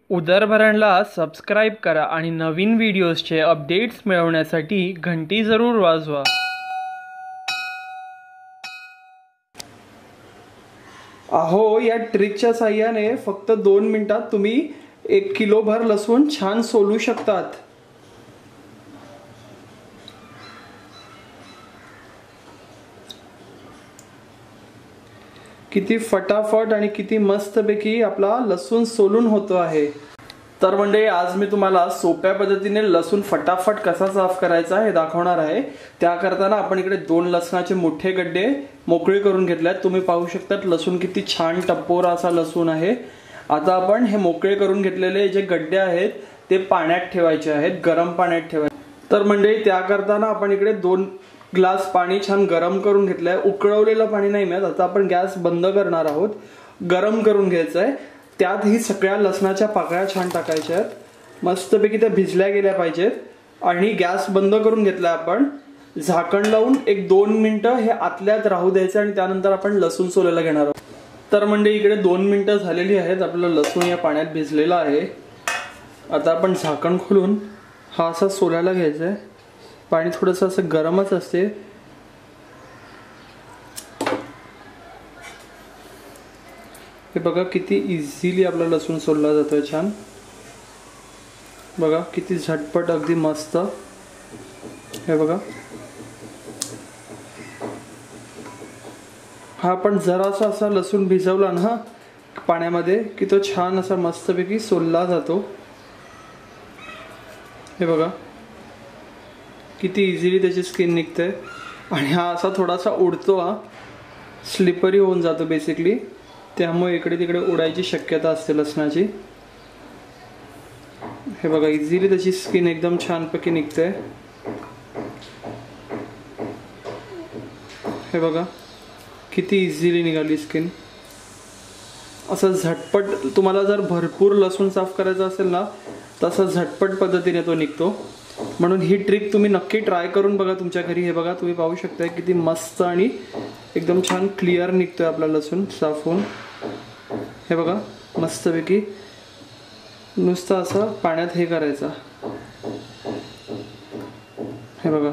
उदरभरणला subscribe करा आणि नवीन व्हिडिओजचे updates मिळवण्यासाठी घंटी जरूर वाजवा। अहो, या ट्रिकच्या साहाय्याने फक्त 2 मिनिटात तुम्ही 1 किलो भर लसूण छान सोलू शकतात। किती फटाफट आणि किती मस्तपैकी आपला लसूण सोलून होतो आहे। तर म्हणजे आज मी तुम्हाला सोप्या पद्धतीने लसूण फटाफट कसा साफ करायचा हे दाखवणार आहे। त्याकरता आपण इकडे 2 लसणाचे मोठे गड्डे मोकळे करून घेतलेत। तुम्ही पाहू शकता लसूण किती छान टपोरा असा लसूण आहे। आता आपण हे मोकळे करून घेतलेले जे गड्डे आहेत ते पाण्यात ठेवायचे आहेत, गरम पाण्यात ठेवायचे। तर म्हणजे त्याकरता आपण इकडे 2 ग्लास पाणी छान गरम करून घेतलंय। उकळवलेलं पाणी नाही मिळत। आता आपण गॅस बंद करणार आहोत, गरम करून घ्यायचंय। त्यात ही सगळ्या लसणाच्या पाकळ्या छान टाकायच्या आहेत, मस्तपैकी त्या भिजल्या गेल्या पाहिजेत। आणि गॅस बंद करून घेतलाय आपण, झाकण लावून 1-2 मिनिटं हे आतल्यात राहू द्यायचं आणि त्यानंतर आपण लसूण सोलायला घेणार आहोत। तर म्हणजे इकडे 2 मिनिटं झालेली आहेत, आपलं लसूण या पाण्यात भिजलेला आहे। आता आपण झाकण खोलून हा असा सोलायला घ्यायचा आहे। पाणी थोडंसं असं गरमच असते। हे बघा किती इझिली आपला लसूण सोलला जातोय छान। बघा किती झटपट, अगदी मस्त। हे बघा, हा पण जरासा असा लसूण भिजवला ना पाण्यामध्ये की तो छान असा मस्तपैकी सोलला जातो। हे बघा किती इझिली त्याची स्किन निघते आणि हा असा थोडासा उडतो, हा स्लिपरी होऊन जातो बेसिकली, त्यामुळे इकडे तिकडे उडायची शक्यता असते लसणाची। हे बघा इझिली त्याची स्किन एकदम छानपैकी निघते। हे बघा किती इझिली निघाली स्किन। असं झटपट, तुम्हाला जर भरपूर लसूण साफ करायचा असेल ना तसं झटपट पद्धतीने तो निघतो। म्हणून ही ट्रिक तुम्ही नक्की ट्राय करून बघा तुमच्या घरी। हे बघा तुम्ही पाहू शकता किती मस्त आणि एकदम छान क्लिअर निघतोय आपला लसूण साफ होऊन। हे बघा मस्तपैकी नुसतं असं पाण्यात हे करायचं। हे बघा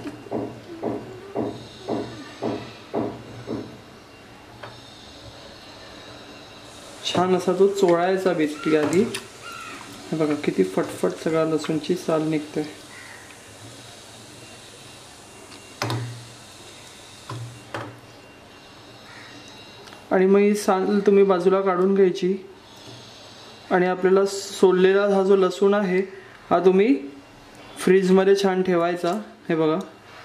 छान असा तो चोळायचा बेसिकली आधी। हे बघा किती फटफट सगळा लसूणची साल निघते। आणि मग ही साल तुम्ही बाजूला काढून घ्यायची आणि आपल्याला सोललेला हा जो लसूण आहे हा तुम्ही फ्रीज मध्ये छान ठेवायचा। हे बघा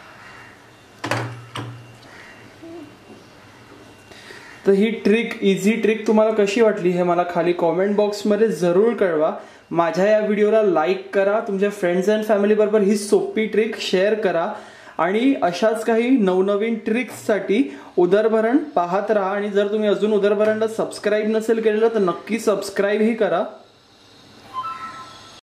तर ही ट्रिक, इझी ट्रिक तुम्हाला कशी वाटली हे मला खाली कमेंट बॉक्स मध्ये जरूर कळवा। माझ्या या व्हिडिओला लाईक करा, तुमच्या फ्रेंड्स अँड फॅमिली बरोबर ही सोपी ट्रिक शेअर करा आणि अशाच काही नवनवीन ट्रिक्ससाठी उदरभरण पाहत राहा। आणि जर तुम्ही अजून उदरभरणला सबस्क्राईब नसेल केलेलं तर नक्की सबस्क्राईब ही करा।